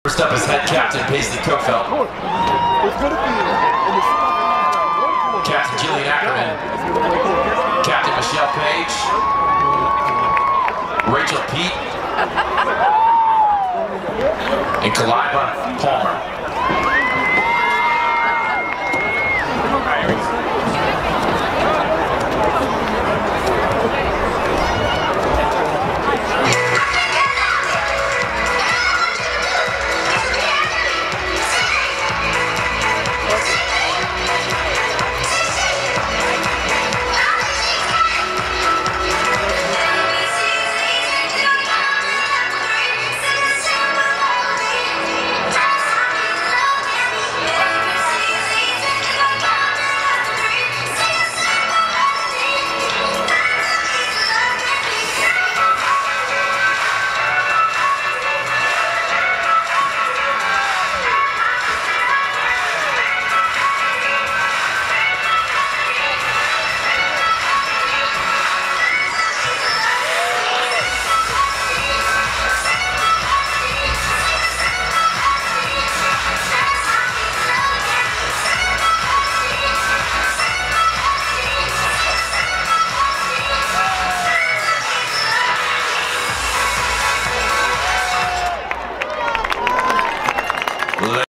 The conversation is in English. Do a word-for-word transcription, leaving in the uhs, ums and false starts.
First up is head captain Paisley Cookfeld. Captain Jillian Ackerman. Captain Michelle Page. Rachel Pete. And Kalima Palmer.